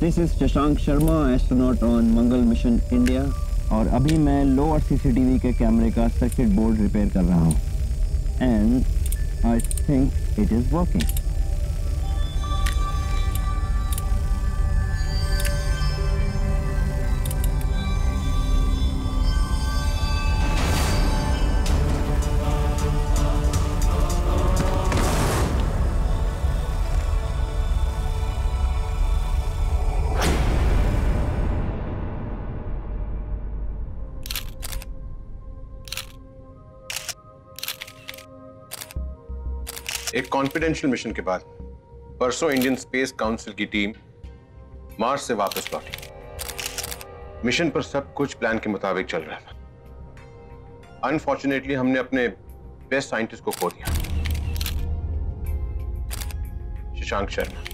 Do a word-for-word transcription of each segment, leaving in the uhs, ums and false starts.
This is Shashank Sharma, astronaut on Mangal mission India, और अभी मैं लोअर सीसीटीवी के कैमरे का सर्किट बोर्ड रिपेयर कर रहा हूँ and I think it is working. एक कॉन्फिडेंशियल मिशन के बाद परसों इंडियन स्पेस काउंसिल की टीम मार्स से वापस लौटी। मिशन पर सब कुछ प्लान के मुताबिक चल रहा था। अनफॉर्चुनेटली हमने अपने बेस्ट साइंटिस्ट को खो दिया, शशांक शर्मा।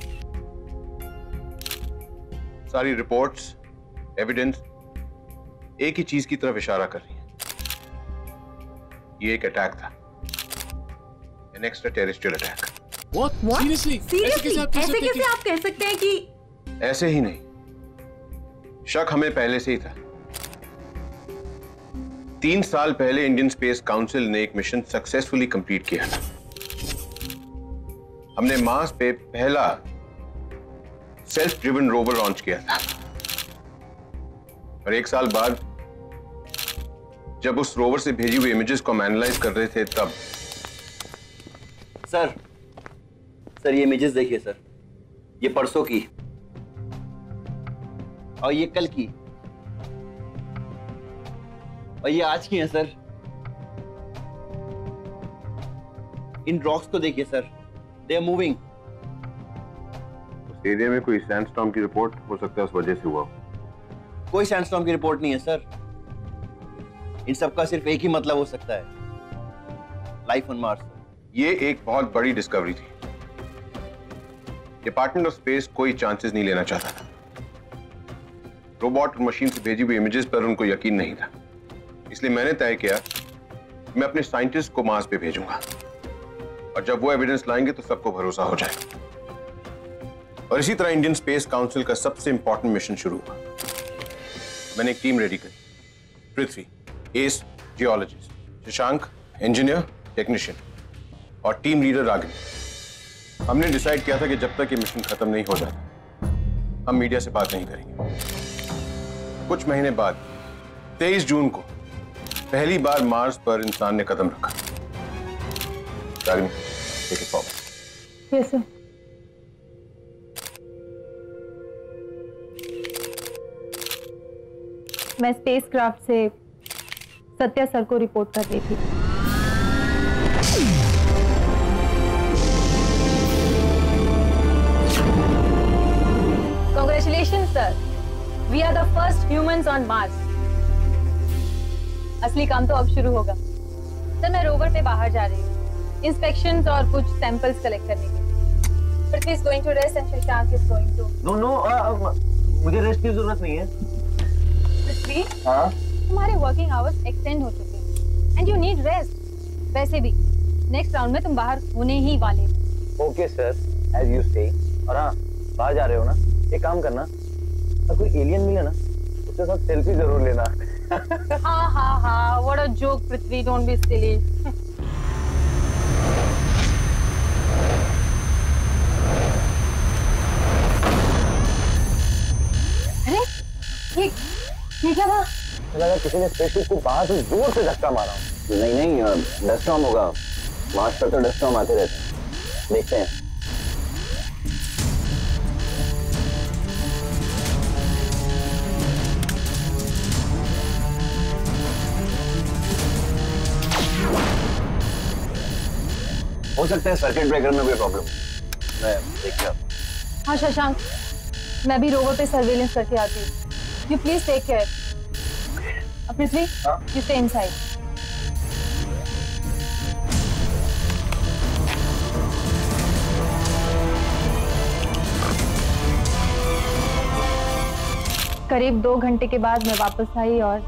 सारी रिपोर्ट्स, एविडेंस एक ही चीज की तरफ इशारा कर रही हैं। ये एक अटैक था, an extraterrestrial attack. What? What? Seriously? Seriously? ऐसे कैसे आप कह सकते हैं कि? ऐसे ही नहीं, शक हमें पहले से ही था। तीन साल पहले इंडियन स्पेस काउंसिल ने एक मिशन सक्सेसफुली कंप्लीट किया था। हमने मार्स पे पहला सेल्फ ड्रिवन रोवर लॉन्च किया था, और एक साल बाद जब उस रोवर से भेजी हुई इमेजेस को हम एनालाइज कर रहे थे तब सर सर ये इमेजेस देखिए सर, ये परसों की और ये कल की और ये आज की हैं सर। इन रॉक्स को देखिए सर, दे आर मूविंग। उस एरिया में कोई सैंडस्टॉर्म की रिपोर्ट हो सकता है, उस वजह से हुआ। कोई सैंडस्टॉर्म की रिपोर्ट नहीं है सर। इन सब का सिर्फ एक ही मतलब हो सकता है, लाइफ ऑन मार्स। ये एक बहुत बड़ी डिस्कवरी थी। डिपार्टमेंट ऑफ स्पेस कोई चांसेस नहीं लेना चाहता था। रोबोट और मशीन से भेजी हुई इमेजेस पर उनको यकीन नहीं था, इसलिए मैंने तय किया मैं अपने साइंटिस्ट को मार्स पे भेजूंगा, और जब वो एविडेंस लाएंगे तो सबको भरोसा हो जाएगा। और इसी तरह इंडियन स्पेस काउंसिल का सबसे इंपॉर्टेंट मिशन शुरू हुआ। मैंने एक टीम रेडी करी। Prithvi as geologist, Shashank engineer technician, और टीम लीडर रागिनी। हमने डिसाइड किया था कि जब तक ये मिशन खत्म नहीं हो जाता हम मीडिया से बात नहीं करेंगे। कुछ महीने बाद तेईस जून को पहली बार मार्स पर इंसान ने कदम रखा। Ragini, take it forward. Yes sir. मैं स्पेसक्राफ्ट से सत्या सर को रिपोर्ट कर रही थी। Congratulations, sir. We are the first humans on Mars. असली काम तो अब शुरू होगा। सर मैं रोवर पे बाहर जा रही हूँ, इंस्पेक्शंस और कुछ सैंपल्स कलेक्ट करने के। Prithvi is going to rest and Shashank is going to. No no, uh, मुझे रेस्ट की जरूरत नहीं है। पृथ्वी, हाँ? तुम्हारे वर्किंग आवर्स एक्सटेंड हो चुके हैं एंड यू नीड रेस्ट। वैसे भी नेक्स्ट राउंड में तुम बाहर होने ही वाले हो। ओके सर, एज यू से। और हाँ, बाहर जा रहे हो ना, एक काम करना, अगर कोई एलियन मिले ना उसके साथ सेल्फी जरूर लेना। हाँ हाँ हाँ, what a joke Prithvi, don't be silly. अरे ये ये क्या था? लगा किसी ने स्पेसशिप को बाहर से जोर से धक्का मारा। नहीं नहीं, डस्ट स्टॉर्म होगा। मार्स पर तो डस्ट स्टॉर्म आते रहते हैं, देखते हैं। हो सकता है सर्किट ब्रेकर में कोई प्रॉब्लम। मैं देखता हूँ। हाँ शशांक, मैं भी रोवर पे सर्वेलेंस करके आती हूँ। You please take care. Prithvi, you stay inside. करीब दो घंटे के बाद मैं वापस आई और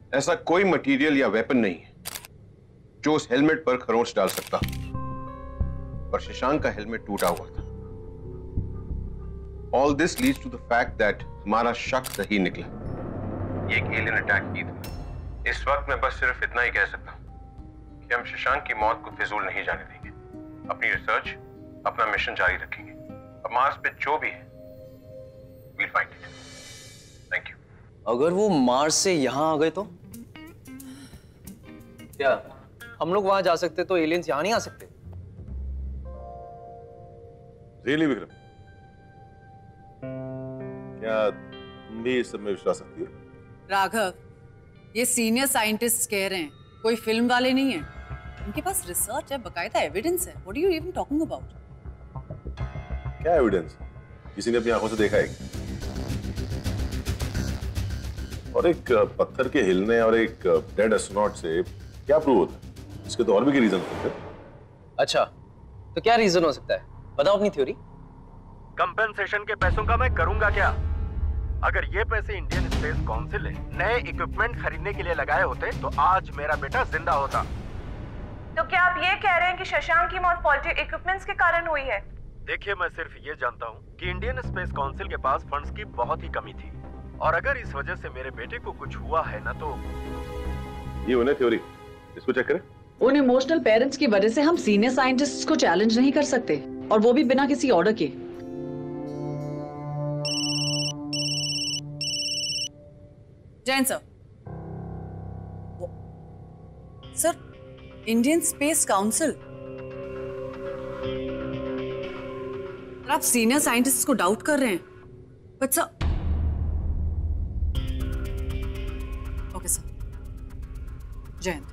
ऐसा कोई मटेरियल या वेपन नहीं है जो उस हेलमेट पर खरोंच डाल सकता। पर शशांक का हेलमेट टूटा हुआ था। All this leads to the fact that हमारा शक सही निकला। ये एक एलियन अटैक की थी। इस वक्त मैं बस सिर्फ इतना ही कह सकता हूं कि हम शशांक की मौत को फिजूल नहीं जाने देंगे। अपनी रिसर्च, अपना मिशन जारी रखेंगे। अब मार्स पे जो भी है, we'll find it. Thank you. अगर वो मार्स से यहाँ आ गए तो क्या हम लोग वहां जा सकते तो एलियंस यहाँ नहीं आ सकते? रियली विक्रम, क्या तुम भी इस सब में विश्वास रखती हो? राघव, ये सीनियर साइंटिस्ट कह रहे हैं, कोई फिल्म वाले नहीं है। उनके पास रिसर्च है, बकायदा एविडेंस है। What are you even talking about? क्या एविडेंस? किसी ने अपनी आंखों से देखा है? और एक पत्थर के हिलने और एक डेड एस्ट्रोनॉट से क्या प्रूव होता है? इसके तो और भी रीजन होते हैं। अच्छा, तो क्या रीजन हो सकता है? बताओ अपनी थ्योरी। कंपेंसेशन के पैसों का मैं करूंगा क्या? अगर ये पैसे इंडियन स्पेस काउंसिल ने नए इक्विपमेंट खरीदने के लिए लगाए होते तो आज मेरा बेटा जिंदा होता। तो क्या आप ये कह रहे हैं कि शशांक की मौत फॉल्टी इक्विपमेंट्स के कारण हुई है? देखिए, मैं सिर्फ ये जानता हूँ कि इंडियन स्पेस काउंसिल के पास फंड्स की बहुत ही कमी थी, और अगर इस वजह से मेरे बेटे को कुछ हुआ है ना तो ये उन्हें थ्योरी, इसको चेक करें। उन इमोशनल पेरेंट्स की वजह से हम सीनियर साइंटिस्ट्स को चैलेंज नहीं कर सकते, और वो भी बिना किसी ऑर्डर के। Jain sir, sir Indian space council, आप सीनियर साइंटिस्ट को डाउट कर रहे हैं? But sir, okay sir, Jayant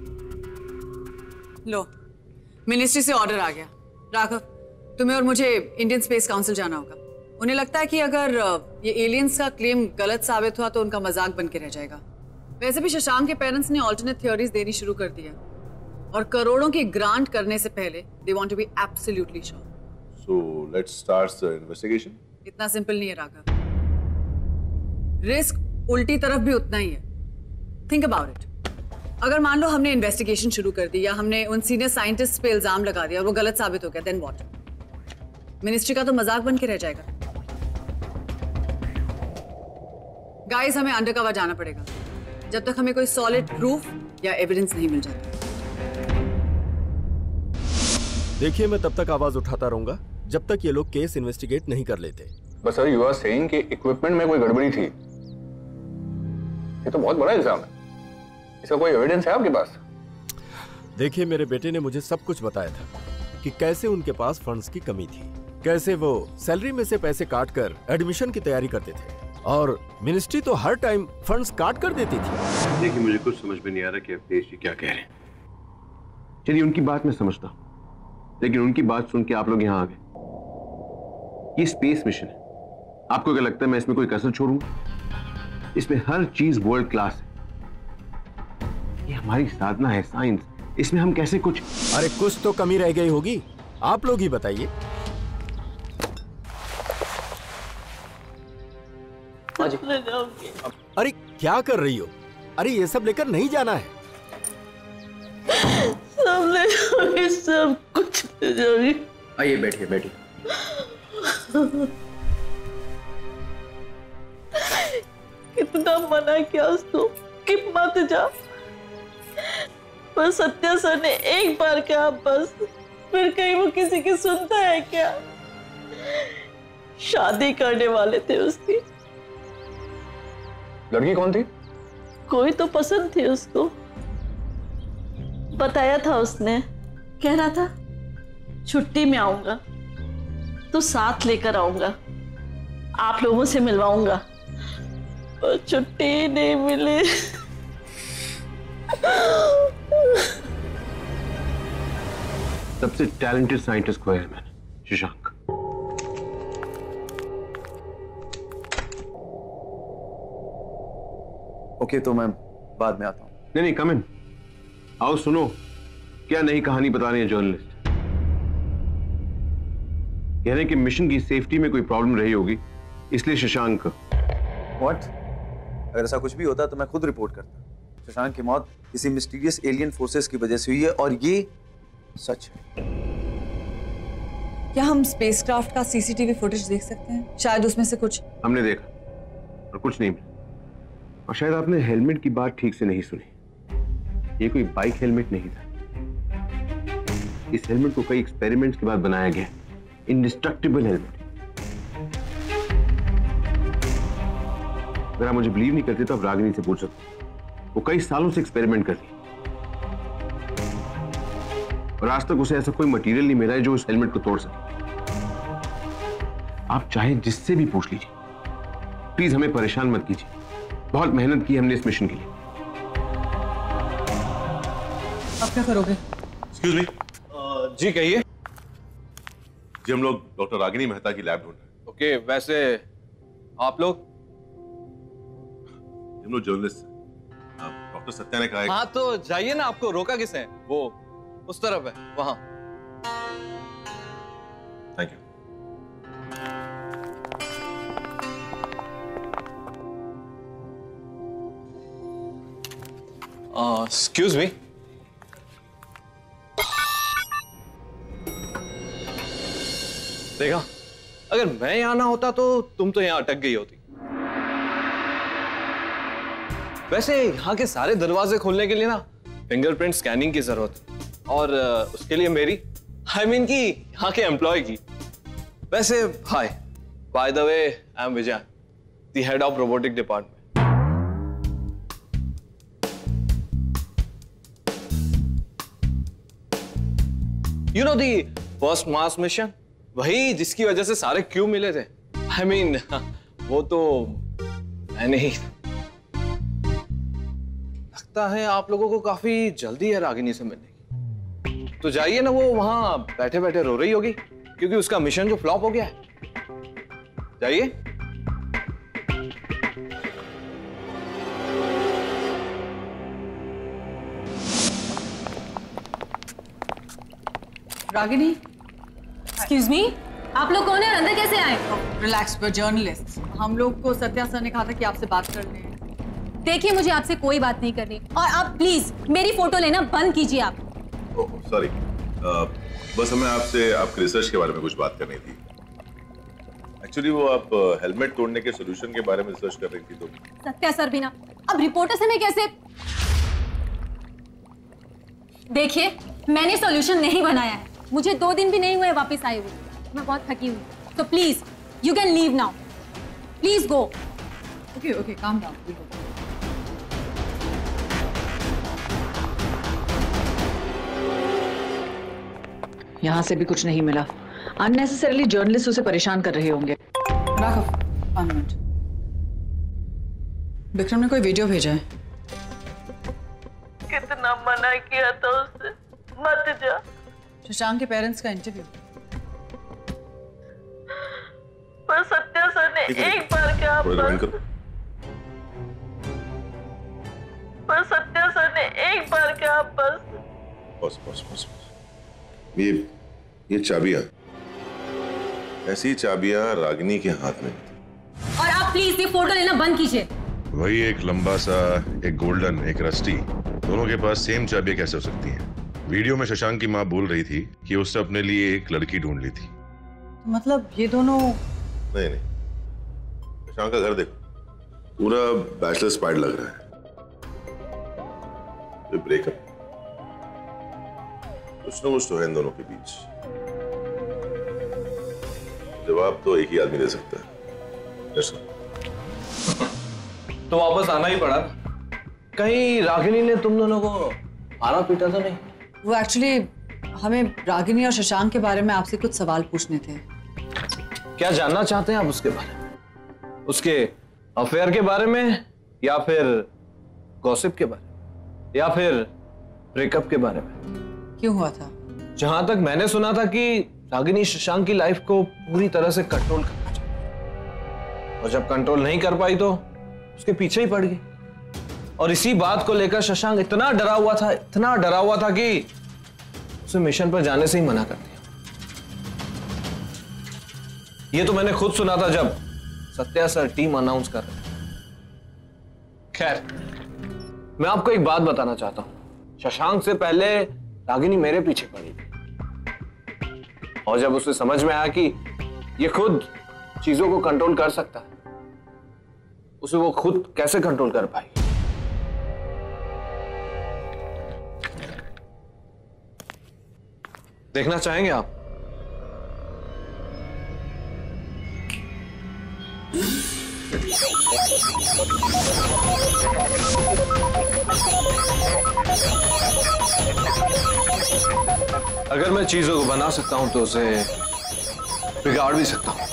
लो, मिनिस्ट्री से ऑर्डर आ गया। राघव, तुम्हें और मुझे इंडियन स्पेस काउंसिल जाना होगा। उन्हें लगता है कि अगर ये एलियंस का क्लेम गलत साबित हुआ तो उनका मजाक बन के रह जाएगा। वैसे भी शशांक के पेरेंट्स ने ऑल्टरनेट थ्योरीज देनी शुरू कर दी है, और करोड़ों की ग्रांट करने से पहले they want to be absolutely sure. So let's start the investigation. इतना सिंपल नहीं है राघव, रिस्क उल्टी तरफ भी उतना ही है। Think about it. अगर मान लो हमने इन्वेस्टिगेशन शुरू कर दी, या हमने उन सीनियर साइंटिस्ट पे इल्जाम लगा दिया और वो गलत साबित हो गया, देन व्हाट? मिनिस्ट्री का तो मजाक बन के रह जाएगा। गाइस, हमें अंडरकवर जाना पड़ेगा जब तक हमें कोई सॉलिड प्रूफ या एविडेंस नहीं मिल जाता। देखिए, मैं तब तक आवाज उठाता रहूंगा जब तक ये लोग केस इन्वेस्टिगेट नहीं कर लेते। बस सर, यू आर सेइंग कि इक्विपमेंट में कोई गड़बड़ी थी। ये तो बहुत बड़ा इल्जाम है। इसका कोई एविडेंस है आपके पास? देखिए, मेरे बेटे ने मुझे सब कुछ बताया था कि कैसे उनके पास फंड्स की कमी थी, कैसे वो सैलरी में से पैसे काट कर एडमिशन की तैयारी करते थे, और मिनिस्ट्री तो हर टाइम फंड्स काट कर देती थी। देखिए, मुझे कुछ समझ में नहीं आ रहा कि अवधेश जी क्या कह रहे हैं। चलिए, उनकी बात मैं समझता हूँ, लेकिन उनकी बात सुन के आप लोग यहाँ आ गए। ये स्पेस मिशन है, आपको क्या लगता है मैं इसमें कोई कसर छोड़ूंगा? इसमें हर चीज वर्ल्ड क्लास है। ये हमारी साधना है, साइंस। इसमें हम कैसे कुछ अरे कुछ तो कमी रह गई होगी, आप लोग ही बताइए। अरे क्या कर रही हो? अरे ये सब लेकर नहीं जाना है। सब ले जाओगे, सब कुछ ले जाओगे। आइए, बैठिए बैठिए। कितना मना किया उसको कि मत जा, पर सत्या सर ने एक बार कहा बस, फिर कहीं वो किसी की सुनता है क्या? शादी करने वाले थे उसकी। लड़की कौन थी? कोई तो पसंद थी उसको, बताया था उसने। कह रहा था छुट्टी में आऊंगा तो साथ लेकर आऊंगा, आप लोगों से मिलवाऊंगा, पर छुट्टी नहीं मिली। सबसे टैलेंटेड साइंटिस्ट खोया है मैंने, शशांक। ओके, तो मैं बाद में आता हूँ। नहीं नहीं, कम इन। आओ, सुनो क्या नई कहानी बता रहे हैं जर्नलिस्ट। कह रहे हैं कि मिशन की सेफ्टी में कोई प्रॉब्लम रही होगी, इसलिए शशांक। व्हाट? अगर ऐसा कुछ भी होता तो मैं खुद रिपोर्ट करता। शशांक की मौत किसी मिस्टीरियस एलियन फोर्सेस की वजह से हुई है और ये सच है। क्या हम स्पेसक्राफ्ट का सीसीटीवी फुटेज देख सकते हैं? शायद उसमें से कुछ हमने देखा और कुछ नहीं मिला। और शायद आपने हेलमेट की बात ठीक से नहीं सुनी। ये कोई बाइक हेलमेट नहीं था। इस हेलमेट को कई एक्सपेरिमेंट्स के बाद बनाया गया। Indestructible helmet. अगर आप मुझे बिलीव नहीं करते तो आप रागिनी से पूछ सकते। वो कई सालों से एक्सपेरिमेंट कर रही है और आज तक उसे ऐसा कोई मटेरियल नहीं मिला है जो इस हेलमेट को तोड़ सके। आप चाहे जिससे भी पूछ लीजिए, प्लीज हमें परेशान मत कीजिए। बहुत मेहनत की हमने इस मिशन के लिए। आप क्या करोगे? Excuse me. जी कहिए। जी हम लोग डॉक्टर रागिनी मेहता की लैब ढूंढ रहे हैं। ओके, वैसे आप लोग? हम लोग जर्नलिस्ट हैं। डॉक्टर सत्या ने कहा है। हाँ तो जाइए ना, आपको रोका किसने? वो उस तरफ है, वहां। Thank you. Excuse me. देखा, अगर मैं यहां ना होता तो तुम तो यहां अटक गई होती। वैसे यहाँ के सारे दरवाजे खोलने के लिए ना फिंगरप्रिंट स्कैनिंग की जरूरत है और उसके लिए मेरी आई मीन की यहाँ के एम्प्लॉय की। वैसे hi, by the way I am Vijay, the head of robotic department. You know the first Mars mission, वही जिसकी वजह से सारे क्यों मिले थे। आई I मीन mean, वो तो मैंने ही। लगता है आप लोगों को काफी जल्दी है रागिनी से मिलने की। तो जाइए ना, वो वहां बैठे बैठे रो रही होगी क्योंकि उसका मिशन जो फ्लॉप हो गया है। जाइए। रागिनी। एक्सक्यूज मी, आप लोग कौन है? अंदर कैसे आए? Relax, we are journalist. हम लोग को सत्या सर ने कहा था कि आपसे बात करनी है। देखिए, मुझे आपसे कोई बात नहीं करनी और आप प्लीज मेरी फोटो लेना बंद कीजिए। आप सॉरी, बस हमें आपसे आपके रिसर्च के बारे में कुछ बात करनी थी। एक्चुअली वो आप हेलमेट तोड़ने के सॉल्यूशन के बारे में रिसर्च कर रही थी। तो सत्या सर भी ना, अब रिपोर्टर से मैं कैसे? देखिए, मैंने सॉल्यूशन नहीं बनाया है। मुझे दो दिन भी नहीं हुए वापस आए हुए। मैं बहुत थकी हुई। तो please you can leave now. Please go. Okay okay, calm down. यहाँ से भी कुछ नहीं मिला। अननेसेसरीली जर्नलिस्ट उसे परेशान कर रहे होंगे। Raghav, one minute. विक्रम ने कोई वीडियो भेजा है। कितना मना किया था उसे, मत जा। शशांक के पेरेंट्स का इंटरव्यू। पर सत्या सर ने एक बार क्या बस पर सत्या सर ने एक बार क्या बस बस बस बस ये ये चाबियां, ऐसी चाबियां रागिनी के हाथ में। और आप प्लीज ये फोटो लेना बंद कीजिए। वही एक लंबा सा, एक गोल्डन, एक रस्टी, दोनों के पास सेम चाबियां कैसे हो सकती हैं? वीडियो में शशांक की माँ बोल रही थी कि उसने अपने लिए एक लड़की ढूंढ ली थी। तो मतलब ये दोनों? नहीं नहीं, शशांक का घर देखो, पूरा बैचलर्स पैड लग रहा है। ब्रेकअप, कुछ ना कुछ तो है इन दोनों के बीच। जवाब तो एक ही आदमी दे सकता है। तो वापस आना ही पड़ा। कहीं रागिनी ने तुम दोनों को मारा पीटा तो नहीं? वो एक्चुअली हमें रागिनी और शशांक के बारे में आपसे कुछ सवाल पूछने थे। क्या जानना चाहते हैं आप उसके बारे में? उसके अफेयर के बारे में, या फिर गॉसिप के बारे में, या फिर ब्रेकअप के बारे में? क्यों हुआ था? जहां तक मैंने सुना था कि रागिनी शशांक की लाइफ को पूरी तरह से कंट्रोल करना चाहती, और जब कंट्रोल नहीं कर पाई तो उसके पीछे ही पड़ गई। और इसी बात को लेकर शशांक इतना डरा हुआ था, इतना डरा हुआ था कि उसे मिशन पर जाने से ही मना कर दिया। ये तो मैंने खुद सुना था जब सत्या सर टीम अनाउंस कर रहे थे। खैर, मैं आपको एक बात बताना चाहता हूं, शशांक से पहले रागिनी मेरे पीछे पड़ी थी, और जब उसे समझ में आया कि ये खुद चीजों को कंट्रोल कर सकता है, उसे वो खुद कैसे कंट्रोल कर पाई। देखना चाहेंगे आप? अगर मैं चीजों को बना सकता हूं तो उसे बिगाड़ भी सकता हूं।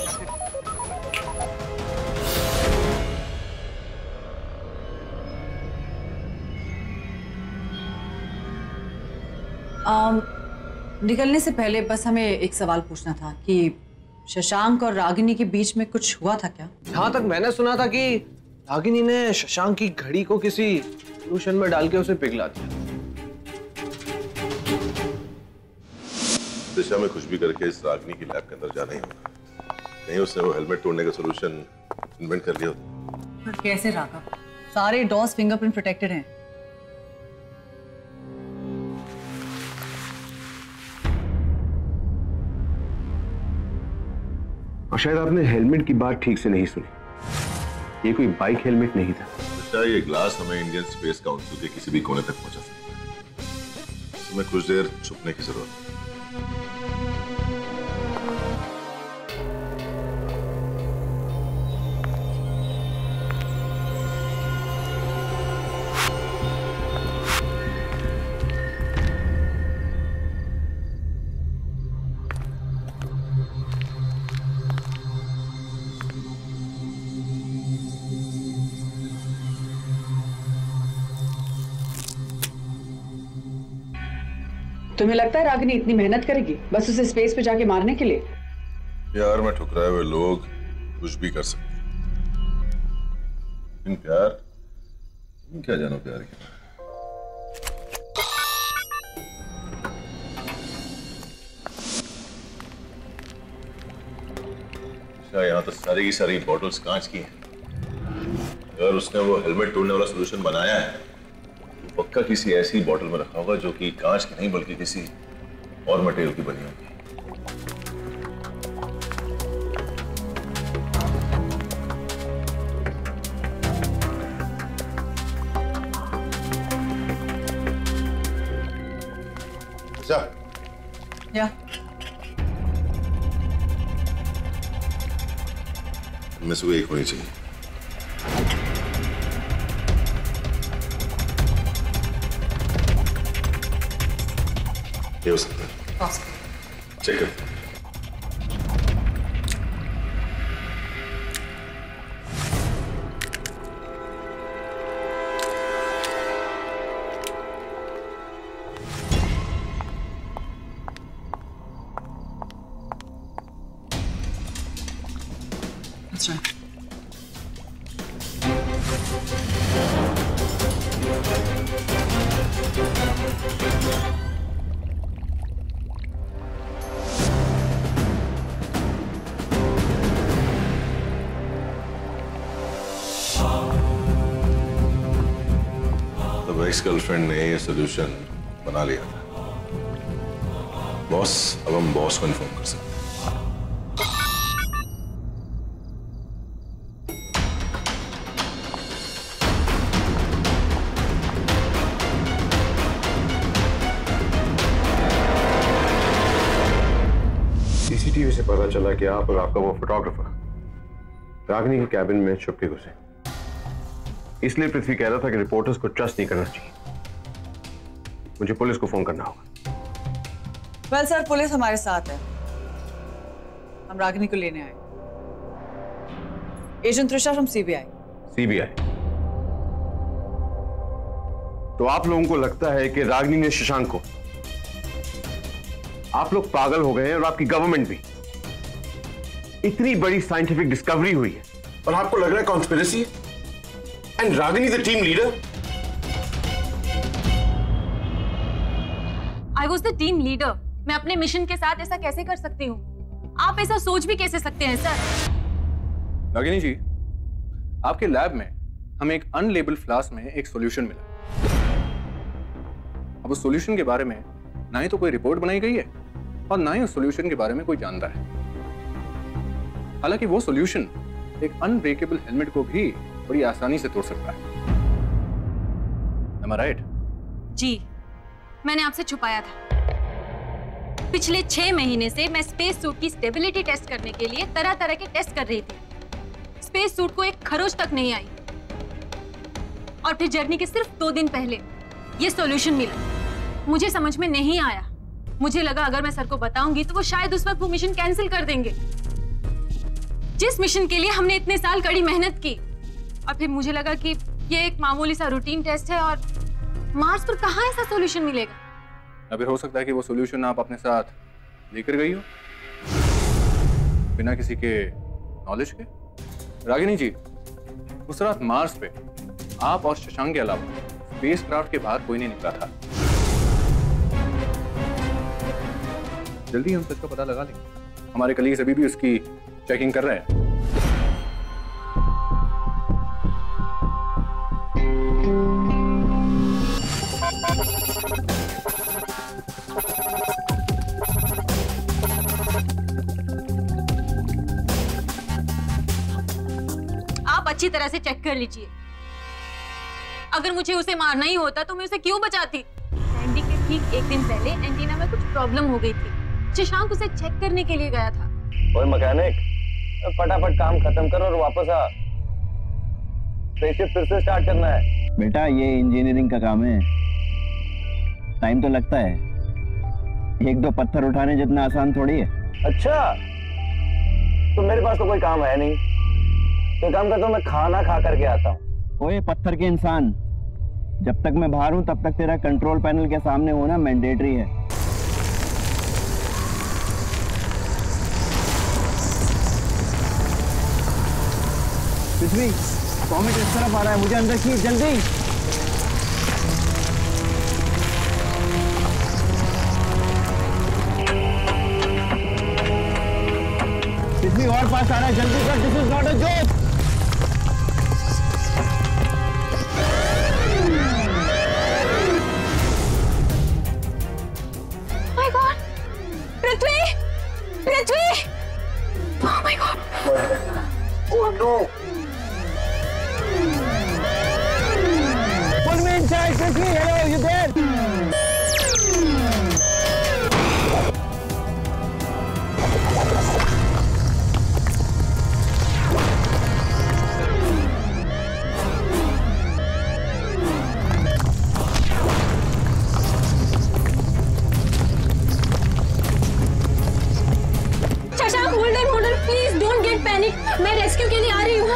um, निकलने से पहले बस हमें एक सवाल पूछना था कि शशांक और रागिनी के बीच में कुछ हुआ था क्या? जहां तक मैंने सुना था कि रागिनी ने शशांक की घड़ी को किसी सोल्यूशन में डाल के उसे पिघला दिया। दिशा में कुछ भी करके इस रागिनी की लैब के अंदर जाना ही होगा। कहीं उसने वो हेलमेट तोड़ने का सोल्यूशन इन्वेंट कर लिया होता। पर कैसे राघव? सारे डॉस फिंगरप्रिंट प्रोटेक्टेड हैं। और शायद आपने हेलमेट की बात ठीक से नहीं सुनी। ये कोई बाइक हेलमेट नहीं था। अच्छा, ये ग्लास हमें इंडियन स्पेस काउंसिल के किसी भी कोने तक पहुंचा सकता है। हमें कुछ देर छुपने की जरूरत है। तुम्हें लगता है रागिनी इतनी मेहनत करेगी बस उसे स्पेस पे जाके मारने के लिए? प्यार में ठुकराए हुए लोग कुछ भी कर सकते हैं। लेकिन प्यार, तुम क्या जानो प्यार के बारे में। यहाँ तो सारी की सारी बॉटल्स कांच की हैं। अगर उसने वो हेलमेट तोड़ने वाला सोल्यूशन बनाया है, पक्का किसी ऐसी बोतल में रखा होगा जो कि कांच की नहीं बल्कि किसी और मटेरियल की बनी होगी। अच्छा, या मैं सुबह एक होनी चाहिए। ये हो सकता है। चेक कर। That's right. एक्स गर्लफ्रेंड ने ये सोल्यूशन बना लिया था। बॉस, अब हम बॉस को इन्फॉर्म कर सकते हैं। सीसीटीवी से पता चला कि आप और आपका वो फोटोग्राफर रागिनी के कैबिन में छुप के घुसे। इसलिए पृथ्वी कह रहा था कि रिपोर्टर्स को ट्रस्ट नहीं करना चाहिए। मुझे पुलिस को फोन करना होगा। वेल सर, पुलिस हमारे साथ है। हम रागिनी को लेने आए। Agent Trisha from CBI. CBI? तो आप लोगों को लगता है कि रागिनी ने शशांक को? आप लोग पागल हो गए हैं और आपकी गवर्नमेंट भी। इतनी बड़ी साइंटिफिक डिस्कवरी हुई है और आपको लग रहा है कॉन्स्पिरेसी है? And Ragini the team leader? I was the team leader. मैं अपने मिशन के साथ ऐसा कैसे कर सकती हूँ? आप ऐसा सोच भी कैसे सकते हैं सर? रागिनी जी, आपके लैब में हमें एक अनलेबल फ्लास्क में एक सॉल्यूशन मिला। अब उस सॉल्यूशन के बारे में ना ही तो कोई रिपोर्ट बनाई गई है और ना ही उस सॉल्यूशन के बारे में कोई जानता है। हालांकि वो सॉल्यूशन एक अनब्रेकेबल हेलमेट को भी बड़ी आसानी से तोड़ सकता है। Am I right? जी, मैंने आपसे छुपाया था। पिछले छह महीने से मैं स्पेस सूट की स्टेबिलिटी टेस्ट करने के लिए तरह तरह के टेस्ट कर रही थी। स्पेस सूट को एक खरोच तक नहीं आई और फिर जर्नी के सिर्फ दो दिन पहले ये सॉल्यूशन मिला। मुझे समझ में नहीं आया। मुझे लगा अगर मैं सर को बताऊंगी तो वो शायद उस वक्त वो मिशन कैंसिल कर देंगे, जिस मिशन के लिए हमने इतने साल कड़ी मेहनत की। और फिर मुझे लगा कि ये एक मामूली सा रूटीन टेस्ट है और मार्स पर कहाँ ऐसा सॉल्यूशन मिलेगा। अभी हो सकता है कि वो सॉल्यूशन आप अपने साथ लेकर गई हो बिना किसी के नॉलेज के। रागिनी जी, उस रात मार्स पे आप और शशांक के अलावा स्पेस क्राफ्ट के बाहर कोई नहीं निकला था। जल्दी हम सच का पता लगा लेंगे। हमारे कलीग्स अभी भी उसकी चेकिंग कर रहे हैं। आप अच्छी तरह से चेक कर लीजिए। अगर मुझे उसे मारना ही होता तो मैं उसे क्यों बचाती? सैंडी के ठीक एक दिन पहले एंटीना में कुछ प्रॉब्लम हो गई थी। शशांक उसे चेक करने के लिए गया था। ओए मैकेनिक, फटाफट काम खत्म कर और वापस आ। स्पेसशिप फिर से स्टार्ट करना है। बेटा, ये इंजीनियरिंग का काम है, टाइम तो लगता है। एक दो पत्थर उठाने जितना आसान थोड़ी है। अच्छा, तो मेरे पास तो कोई काम है नहीं। तो काम करता हूँ, मैं खाना खा करके आता हूँ। ओए पत्थर के इंसान, जब तक मैं बाहर हूं तब तक तेरा कंट्रोल पैनल के सामने होना मैंडेटरी है। पृथ्वी, कॉमेट इस तरफ आ रहा है, मुझे अंदर खींच जल्दी। पृथ्वी और पास आ रहा है, जल्दी कर। This is not a joke. Prithvi, Prithvi! Oh my God! Oh no! Pull me inside, Prithvi. Hello, you there? Shashank, hold on, hold on, please don't get panic. मैं रेस्क्यू के लिए आ रही हूँ।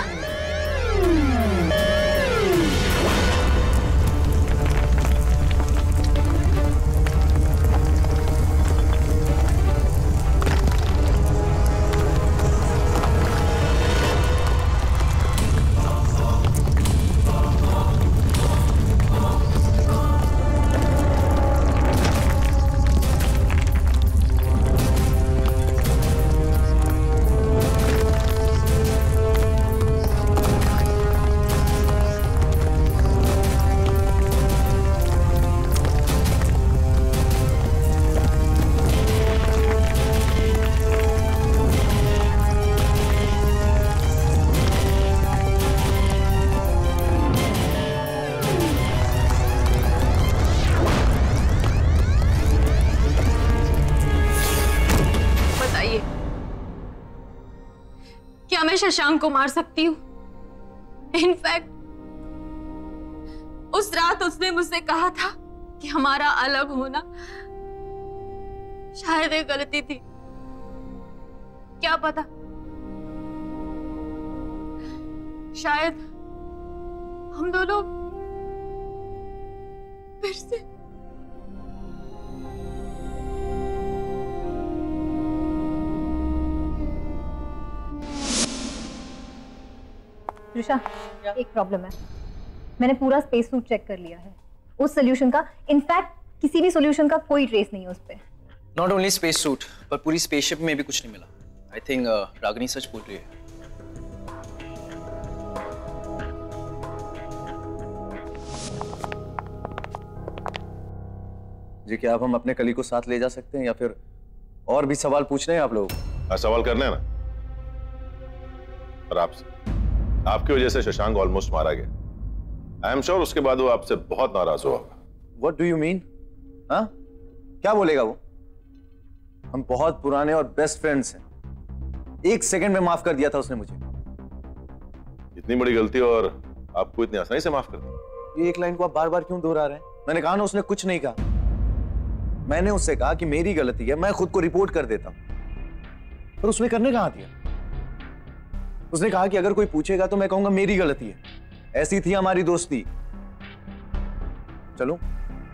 क्या मैं शशांक को मार सकती हूँ? इनफैक्ट उस रात उसने मुझसे कहा था कि हमारा अलग होना शायद एक गलती थी। क्या पता, शायद हम दोनों फिर से ऋषा, एक प्रॉब्लम है। मैंने पूरा स्पेस सूट चेक कर लिया है। उस सोल्यूशन का, इनफैक्ट किसी भी सोल्यूशन का कोई ट्रेस नहीं है उस पे। नॉट ओनली स्पेस सूट, पर पूरी स्पेसशिप में भी कुछ नहीं मिला। आई थिंक रागिनी सच बोल रही है। जी क्या आप हम अपने कली को साथ ले जा सकते हैं या फिर और भी सवाल पूछने हैं आप लोग? हाँ, सवाल करने हैं ना। और आपसे, आपकी वजह से शशांक ऑलमोस्ट मारा गया। आई एम श्योर उसके बाद वो आपसे बहुत नाराज हुआ होगा। What do you mean? हाँ? क्या बोलेगा वो? हम बहुत पुराने और बेस्ट फ्रेंड्स हैं। एक सेकंड में माफ कर दिया था उसने मुझे। इतनी बड़ी गलती और आपको इतनी आसानी से माफ कर दिया? ये एक लाइन को आप बार बार क्यों दोहरा रहे हैं? मैंने कहा ना, उसने कुछ नहीं कहा। मैंने उससे कहा कि मेरी गलती है, मैं खुद को रिपोर्ट कर देता हूं। पर उसने करने कहाँ दिया? उसने कहा कि अगर कोई पूछेगा तो मैं कहूंगा मेरी गलती है। ऐसी थी हमारी दोस्ती। चलो।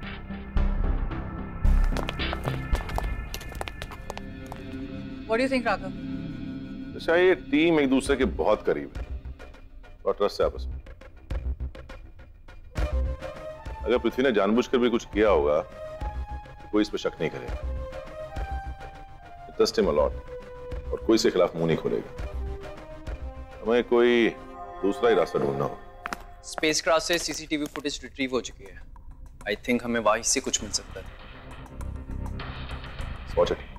What do you think, Raghav? अच्छा, ये टीम एक दूसरे के बहुत करीब है और ट्रस्ट है आपस में। अगर पृथ्वी ने जानबूझकर भी कुछ किया होगा तो कोई इस पर शक नहीं करेगा। ट्रस्ट हिम अ लॉट और कोई इसके खिलाफ मुंह नहीं खोलेगा। हमें कोई दूसरा ही रास्ता ढूंढना हो। स्पेसक्राफ्ट से सीसीटीवी फुटेज रिट्रीव हो चुकी है। आई थिंक हमें वहीं से कुछ मिल सकता है। Watch it.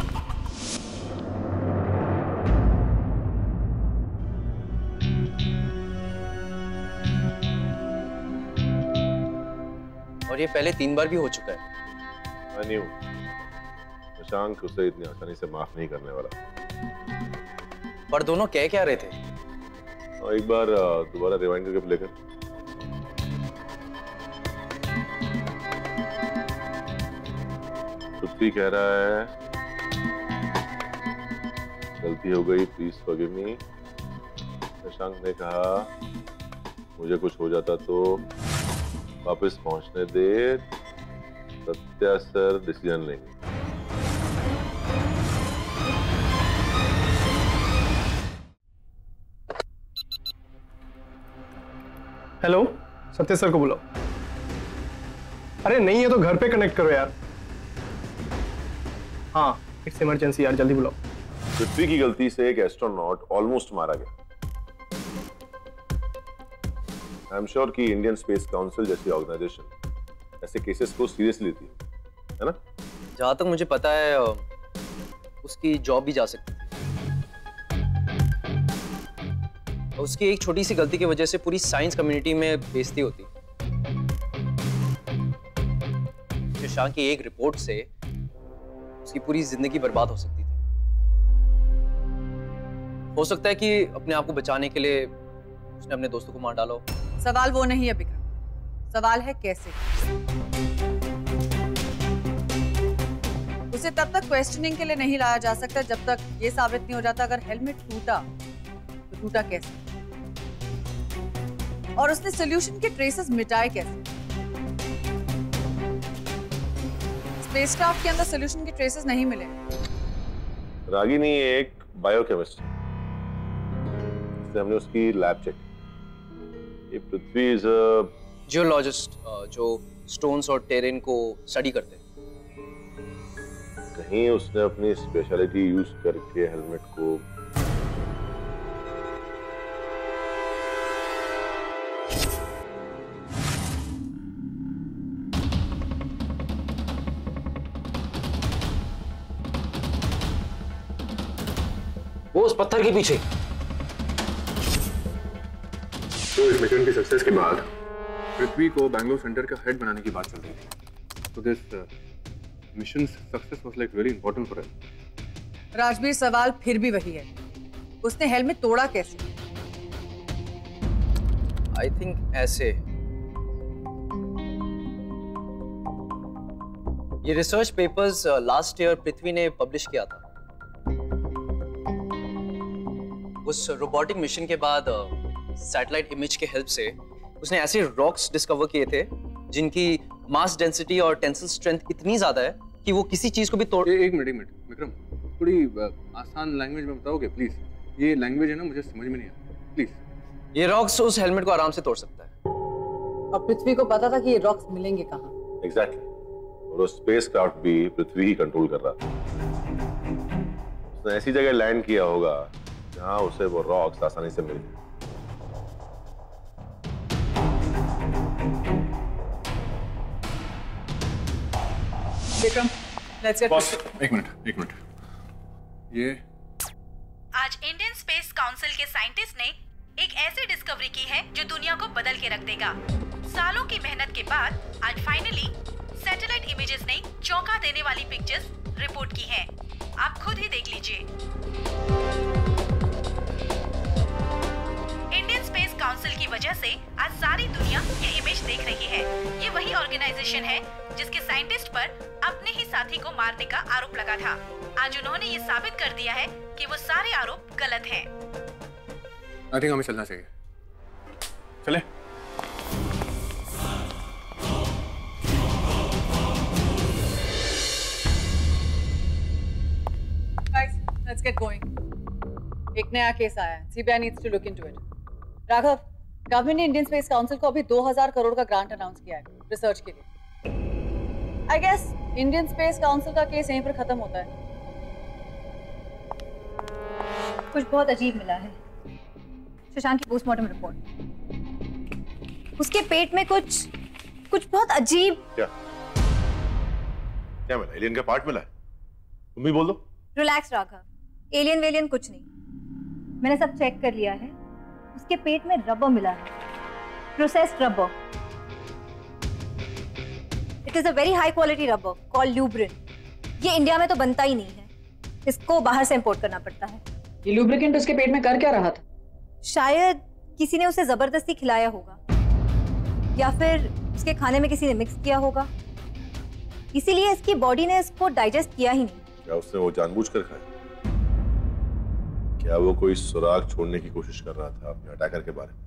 और ये पहले तीन बार भी हो चुका है। I knew. शशांक उसे इतनी आसानी से माफ नहीं करने वाला। पर दोनों कह क्या रहे थे? और एक बार दोबारा रिवाइंड करके प्ले कर। पृथ्वी कह रहा है गलती हो गई, प्लीज फॉरगिव मी। शशांक ने कहा मुझे कुछ हो जाता तो वापस पहुंचने दे, सत्या सर डिसीजन लेंगे। हेलो, सत्य सर को बुलाओ। अरे नहीं है तो घर पे कनेक्ट करो यार। हाँ, इट्स इमरजेंसी यार, जल्दी बुलाओ। पृथ्वी की गलती से एक एस्ट्रोनॉट ऑलमोस्ट मारा गया। आई एम श्योर कि इंडियन स्पेस काउंसिल जैसी ऑर्गेनाइजेशन ऐसे केसेस को सीरियसली लेती है ना? जहां तक मुझे पता है उसकी जॉब भी जा सकती थी। उसकी एक छोटी सी गलती की वजह से पूरी साइंस कम्युनिटी में बेइज्जती होती। शशांक की एक रिपोर्ट से उसकी पूरी जिंदगी बर्बाद हो सकती थी। हो सकता है कि अपने आप को बचाने के लिए उसने अपने दोस्तों को मार डाला हो। सवाल वो नहीं है विक्रम, सवाल है कैसे। उसे तब तक क्वेश्चनिंग के लिए नहीं लाया जा सकता जब तक ये साबित नहीं हो जाता अगर हेलमेट टूटा तो टूटा कैसे, और उसने सॉल्यूशन के ट्रेसेस मिटाए कैसे। स्पेसक्राफ्ट के अंदर सॉल्यूशन के ट्रेसेस नहीं मिले। रागिनी एक बायोकेमिस्ट, हमने उसकी लैब चेक। ये पृथ्वी इज अ जियोलॉजिस्ट जो स्टोन्स और टेरेन को स्टडी करते हैं। कहीं उसने अपनी स्पेशलिटी यूज करके हेलमेट को वो उस पत्थर के पीछे। तो इस मिशन की सक्सेस के बाद पृथ्वी को बैंगलोर सेंटर का हेड बनाने की बात चल रही थी। तो this mission success was like very important for him. Rajveer, सवाल फिर भी वही है, उसने हेलमेट तोड़ा कैसे? आई थिंक ऐसे। ये research papers last year Prithvi ने पब्लिश किया था। उस रोबोटिक मिशन के बाद सैटेलाइट इमेज के हेल्प से उसने ऐसे रॉक्स डिस्कवर किए थे जिनकी मास डेंसिटी और टेंसिल स्ट्रेंथ इतनी ज्यादा है कि वो किसी चीज को भी तोड़। एक मिनट एक मिनट विक्रम, थोड़ी आसान लैंग्वेज में बताओगे प्लीज? ये लैंग्वेज है ना, मुझे समझ में नहीं आता, प्लीज। ये रॉक्स उस हेलमेट को आराम से तोड़ सकता है। और पृथ्वी को पता था कि ये रॉक्स मिलेंगे कहाँ। Exactly exactly. और वो स्पेसक्राफ्ट भी पृथ्वी ही कंट्रोल कर रहा था। उसने ऐसी जगह लैंड किया होगा जहां उसे वो रॉक्स आसानी से मिल गए। विक्रम, लेट्स गेट बॉस, एक मिनट, एक मिनट। ये आज इंडियन स्पेस काउंसिल के साइंटिस्ट ने एक ऐसी डिस्कवरी की है जो दुनिया को बदल के रख देगा। सालों की मेहनत के बाद आज फाइनली सैटेलाइट इमेजेस ने चौंका देने वाली पिक्चर्स रिपोर्ट की हैं। आप खुद ही देख लीजिए। इंडियन स्पेस काउंसिल की वजह से आज सारी दुनिया ये इमेज देख रही है। ये वही ऑर्गेनाइजेशन है जिसके साइंटिस्ट पर अपने ही साथी को मारने का आरोप लगा था। आज उन्होंने ये साबित कर दिया है कि वो सारे आरोप गलत हैं। आई थिंक हमें चलना चाहिए। चले। Guys, let's get going. एक नया केस आया है। C B I needs to look into it. Raghav, government ने इंडियन स्पेस काउंसिल को अभी दो हज़ार करोड़ का ग्रांट अनाउंस किया है रिसर्च के लिए। I guess Indian space council का केस यहीं पर खत्म होता है। कुछ बहुत अजीब मिला है। शशांक की पोस्टमार्टम रिपोर्ट। उसके पेट में कुछ कुछ बहुत अजीब। क्या क्या मिला? एलियन का पार्ट मिला है? तुम भी बोल दो। रिलैक्स राघव, एलियन वेलियन कुछ नहीं। मैंने सब चेक कर लिया है। उसके पेट में रबर मिला है, processed rubber. It is a very high quality rubber called Lubrin. ये इंडिया में तो बनता ही नहीं है, इसको बाहर से इंपोर्ट करना पड़ता है। ये लुब्रिकेंट उसके पेट में कर क्या रहा था? शायद किसी ने उसे जबरदस्ती खिलाया होगा या फिर उसके खाने में किसी ने मिक्स किया होगा, इसीलिए इसकी बॉडी ने इसको डाइजेस्ट किया ही नहीं। क्या उसने वो जानबूझकर खाया? क्या वो कोई सुराग छोड़ने की कोशिश कर रहा था अपने अटैकर के बारे में?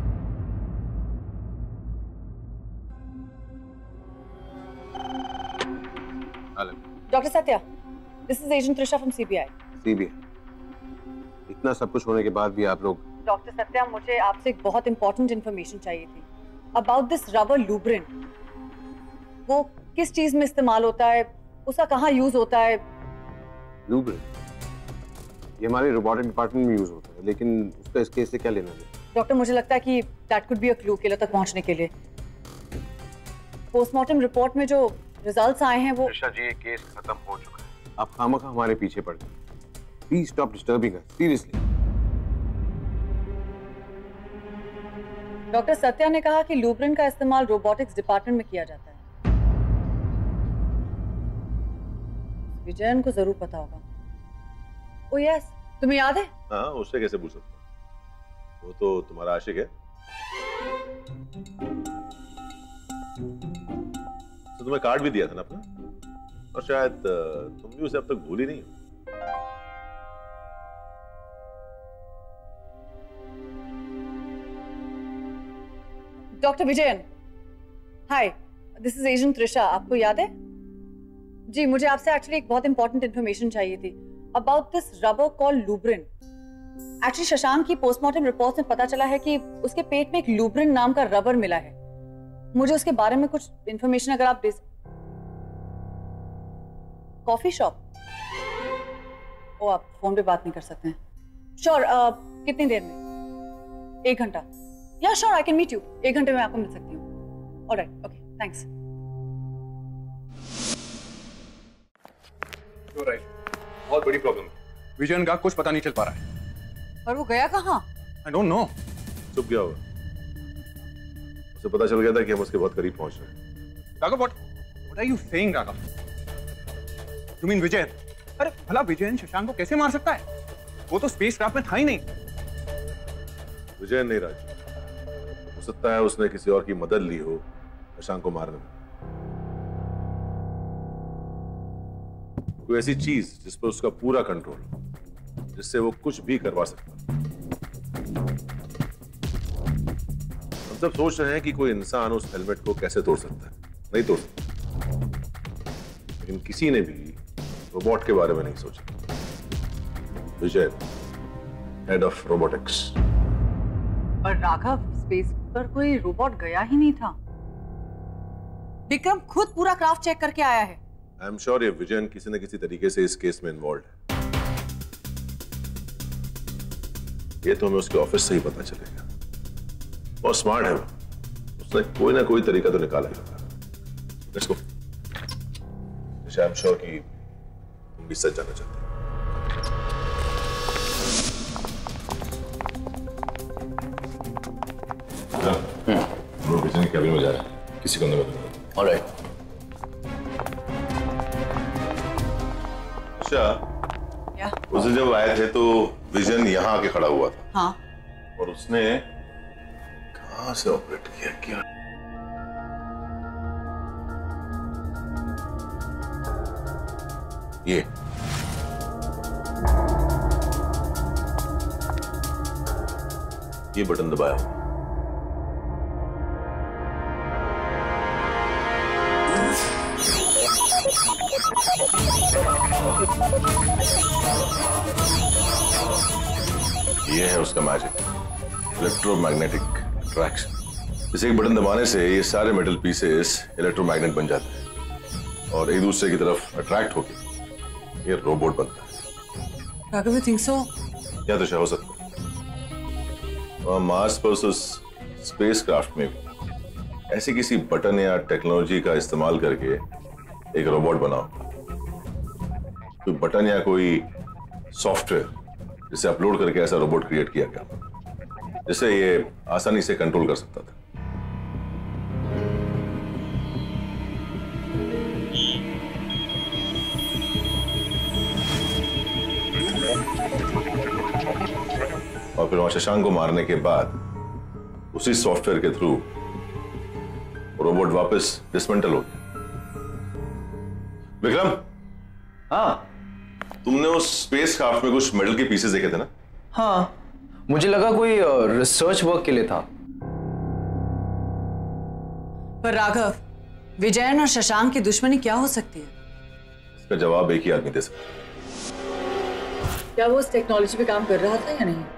Doctor Satya, this is agent Trisha from CBI. CBI, इतना सब कुछ होने के बाद भी आप लोग। डॉक्टर सत्या, मुझे आपसे एक बहुत इंपॉर्टेंट इंफॉर्मेशन चाहिए थी अबाउट दिस रबर लुब्रिन। वो किस चीज में इस्तेमाल होता है, उसका कहाँ यूज होता है? लुब्रिन ये हमारे रोबोटिक डिपार्टमेंट में यूज होता है, लेकिन उसका इस केस से क्या लेना देना? डॉक्टर, मुझे लगता है कि that could be a clue killer तक पहुंचने के लिए। पोस्टमार्टम रिपोर्ट में जो रिजल्ट्स आए हैं वो। त्रिशा जी, ये केस खत्म हो चुका है। आप खामखा हमारे पीछे पड़ गए। Please stop disturbing us, seriously. Doctor Satya ने कहा कि लुब्रिन का इस्तेमाल रोबोटिक्स डिपार्टमेंट में किया जाता है। विजयन को जरूर पता होगा। ओह यस, तुम्हें याद है? हाँ, उससे कैसे पूछ सकता हूँ? वो तो तुम्हारा आशिक है। तो तुम्हें कार्ड भी दिया था ना अपना, और शायद तुम भी उसे अब तक भूली नहीं हो। Doctor Vijayan, hi, this is agent Trisha. आपको याद है? जी, मुझे आपसे एक्चुअली एक बहुत इंपॉर्टेंट इंफॉर्मेशन चाहिए थी about this rubber called Lubrin. Actually Shashank की पोस्टमार्टम रिपोर्ट में पता चला है कि उसके पेट में एक लुब्रिन नाम का रबर मिला है। मुझे उसके बारे में कुछ इंफॉर्मेशन अगर आप दे। Coffee shop? ओ, आप फोन पे बात नहीं कर सकते हैं। श्योर, uh, कितनी देर में? एक घंटा? या sure, I can meet you. एक घंटे में आपको मिल सकती हूँ। Alright, okay, thanks. राइट, बहुत बड़ी प्रॉब्लम है। विजयन का कुछ पता नहीं चल पा रहा है। पर वो गया कहाँ? I don't know. चुप गया होगा। उसे पता चल गया था कि हम उसके बहुत करीब पहुंच रहे हैं। Raghav, what what are you saying Raghav? You mean Vijayan? अरे भला विजयन शशांक को कैसे मार सकता है? वो तो स्पेस क्राफ्ट में था ही नहीं। विजयन नहीं राजू, हो सकता है उसने किसी और की मदद ली हो शशांक को मारने में। कोई ऐसी चीज जिस पर उसका पूरा कंट्रोल हो, जिससे वो कुछ भी करवा सकता। हम सब सोच रहे हैं कि कोई इंसान उस हेलमेट को कैसे तोड़ सकता है। नहीं तोड़ सकता, लेकिन किसी ने भी रोबोट के बारे में नहीं सोचा। Vijay, head of robotics. पर राघव, स्पेस पर कोई रोबोट गया ही नहीं था। विक्रम खुद पूरा क्राफ्ट चेक करके आया है। आई एम श्योर ये विजयन किसी न किसी तरीके से इस केस में इन्वॉल्व है। ये तो हमें उसके ऑफिस से ही पता चलेगा। बहुत स्मार्ट है वो, उसने कोई ना कोई तरीका तो निकाला ही होगा। Let's go. अच्छा, आई एम श्योर कि तुम भी सच जानना चाहते हो। हम लोग किचन के कैबिन में जा रहे हैं, किसी को अंदर मत बुलाओ। ऑलराइट। अच्छा, क्या? उस दिन जब आए थे तो विजन यहाँ आके खड़ा हुआ था। हाँ। और उसने कहाँ से ऑपरेट किया क्या? ये ये बटन दबाया। ये है उसका मैजिक, इलेक्ट्रोमैग्नेटिक अट्रैक्शन। इसे एक बटन दबाने से ये सारे मेटल पीसेस इलेक्ट्रोमैग्नेट बन जाते हैं और एक दूसरे की तरफ अट्रैक्ट होकर ये रोबोट बनता है। Raghav, you think so? क्या तो हो सकता है। और मार्स पर उस स्पेस क्राफ्ट में भी ऐसे किसी बटन या टेक्नोलॉजी का इस्तेमाल करके एक रोबोट बनाओ, कोई बटन या कोई सॉफ्टवेयर जिसे अपलोड करके ऐसा रोबोट क्रिएट किया गया जिसे ये आसानी से कंट्रोल कर सकता था। और फिर वहां शशांक को मारने के बाद उसी सॉफ्टवेयर के थ्रू रोबोट वापस डिसमेंटल हो गया। विक्रम, हाँ, तुमने उस स्पेस क्राफ्ट में कुछ मेटल के पीसेस देखे थे ना? हाँ, मुझे लगा कोई रिसर्च वर्क के लिए था। पर राघव, विजयन और शशांक की दुश्मनी क्या हो सकती है? इसका जवाब एक ही आदमी दे सकता है। क्या वो उस टेक्नोलॉजी पे काम कर रहा था या नहीं?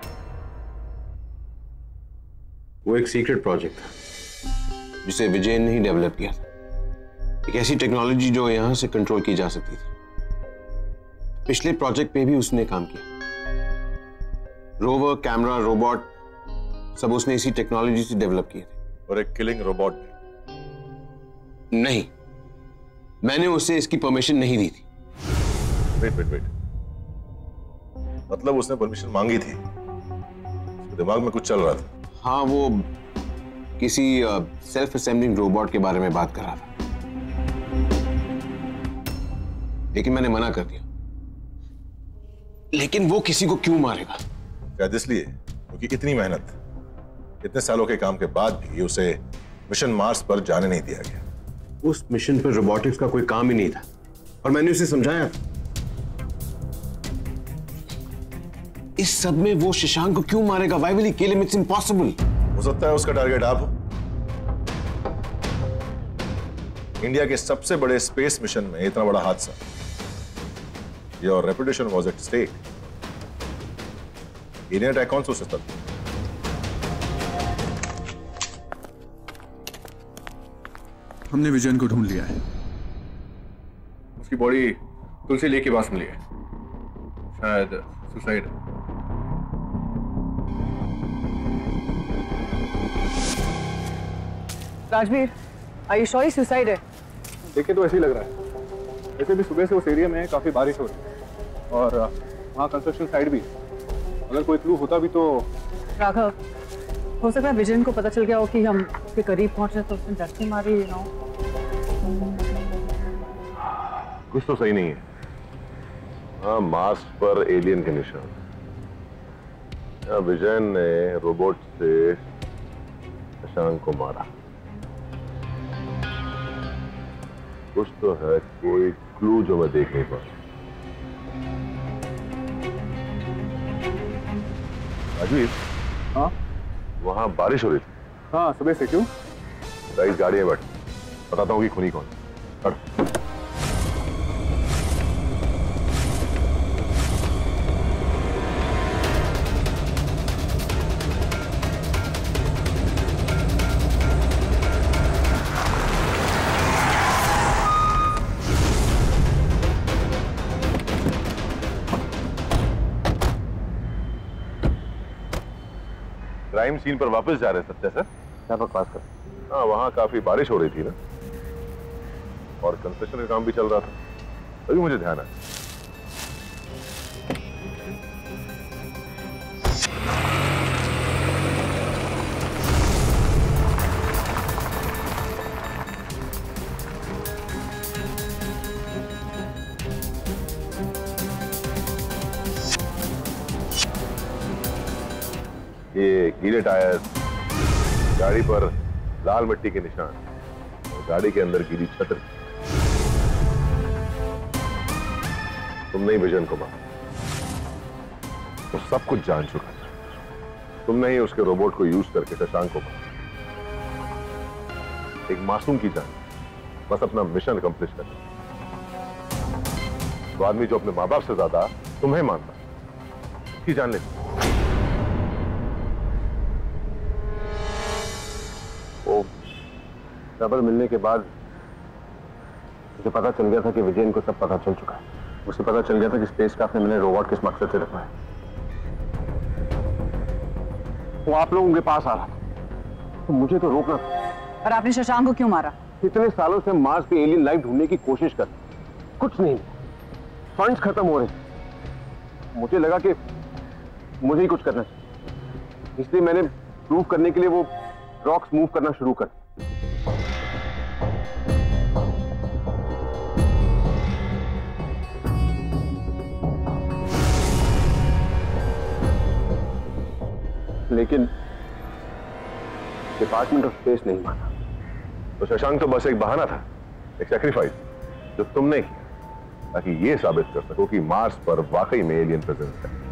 वो एक सीक्रेट प्रोजेक्ट था जिसे विजय ने ही डेवलप किया था। एक ऐसी टेक्नोलॉजी जो यहां से कंट्रोल की जा सकती थी। पिछले प्रोजेक्ट पे भी उसने काम किया। रोवर, कैमरा, रोबोट सब उसने इसी टेक्नोलॉजी से डेवलप किए थे। और एक किलिंग रोबोट भी? नहीं, मैंने उसे इसकी परमिशन नहीं दी थी। वेट वेट वेट मतलब उसने परमिशन मांगी थी? उसके दिमाग में कुछ चल रहा था। हाँ, वो किसी सेल्फ असेंबलिंग रोबोट के बारे में बात कर रहा था, लेकिन मैंने मना कर दिया। लेकिन वो किसी को क्यों मारेगा? शायद इसलिए क्योंकि इतनी मेहनत, इतने सालों के काम के बाद भी उसे मिशन मार्स पर जाने नहीं दिया गया। उस मिशन पर रोबोटिक्स का कोई काम ही नहीं था और मैंने उसे समझाया था। इस सब में वो शशांक को क्यों मारेगा? Why will he kill him? It's impossible. हो सकता है उसका टारगेट आप हो। इंडिया के सबसे बड़े स्पेस मिशन में इतना बड़ा हादसा, your reputation was at stake. Indian attack कौन सोच सकता था? हमने विजयन को ढूंढ लिया है। उसकी बॉडी तुलसी लेक के पास मिली है, शायद suicide. Rajveer, are you sure ही सुसाइड है? देखे तो ऐसे ही लग रहा है। वैसे भी सुबह से उस एरिया में काफी बारिश हो रही है और वहाँ कंस्ट्रक्शन साइट भी। अगर कोई क्लू होता भी तो। राघव, हो सकता है विजयन को पता चल गया हो कि हम उसके करीब पहुंचे तो उसने डस्टी मारी, यू नो। कुछ तो सही नहीं है। हाँ, मार्स पर एलियन के निशान। विजयन ने रोबोट से शशांक को मारा। कुछ तो है, कोई क्लू जो मैं देख नहीं पा रहा। राजवीर, हाँ, वहां बारिश हो रही थी। हाँ, सुबह से। क्यों? इस गाड़ी में बैठ, बताता हूँ कि खूनी कौन। क्राइम सीन पर वापस जा रहे सत्या सर। क्या बकवास कर? हाँ, वहाँ काफी बारिश हो रही थी ना, और कंस्ट्रक्शन का काम भी चल रहा था। अभी मुझे ध्यान है। ये गीले टायर, गाड़ी पर लाल मिट्टी के निशान और गाड़ी के अंदर गीली छतरी। तुमने ही विजन को मारा, वो सब कुछ जान चुका था। तुमने ही उसके रोबोट को यूज करके शशांक को मारा। एक मासूम की जान, बस अपना मिशन कंप्लीट करना। तो आदमी जो अपने माँ बाप से ज्यादा तुम्हें मानता, उसकी जान ले। वो खबर मिलने के बाद मुझे पता चल गया था कि विजयन को सब पता चल चुका है। उसे पता चल गया था कि स्पेसक्राफ्ट ने मैंने रोबोट किस मकसद से रखवाया। वो आप लोगों के पास आ रहा था, तो मुझे तो रोकना था। और आपने शशांक को क्यों मारा? इतने सालों से मार्स पे एलियन लाइफ ढूंढने की कोशिश कर, कुछ नहीं, फंड्स खत्म हो रहे। मुझे लगा कि मुझे ही कुछ करना चाहिए, इसलिए मैंने प्रूव करने के लिए वो रॉक्स मूव करना शुरू कर। लेकिन डिपार्टमेंट ऑफ स्पेस नहीं माना। तो शशांक तो बस एक बहाना था, एक सैक्रिफाइस जो तुमने किया ताकि यह साबित कर सको कि मार्स पर वाकई में एलियन प्रेजेंस है।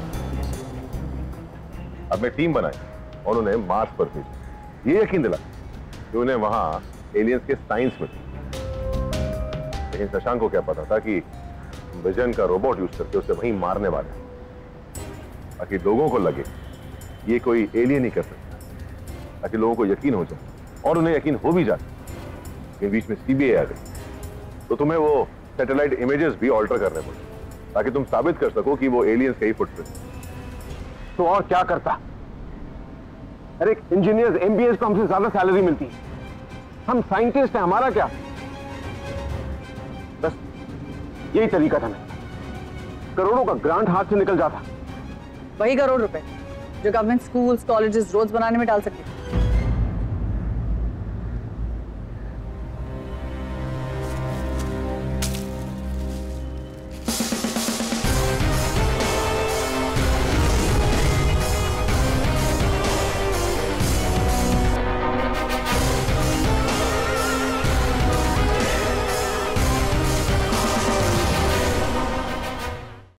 अब मैं टीम बनाई और उन्हें मार्स पर भेजा, ये यकीन दिला कि उन्हें वहां एलियंस के साइंस में थी। लेकिन शशांक को क्या पता था कि विजन का रोबोट यूज करके उसे वहीं मारने वाले, ताकि लोगों को लगे ये कोई एलियन ही कर सकता, ताकि लोगों को यकीन हो जाए और उन्हें यकीन हो भी जाए। लेकिन बीच में सीबीआई आ गई, तो तुम्हें वो सैटेलाइट इमेजेस भी ऑल्टर करने पड़े ताकि तुम साबित कर सको कि वो एलियंस का ही फुटप्रिंट। तो और क्या करता? अरे इंजीनियर्स, एमबीएस को हमसे ज्यादा सैलरी मिलती है, हम साइंटिस्ट हैं, हमारा क्या? बस यही तरीका था मेरा। करोड़ों का ग्रांट हाथ से निकल जाता। वही करोड़ रुपए जो गवर्नमेंट स्कूल्स, कॉलेजेस, रोड्स बनाने में डाल सकते।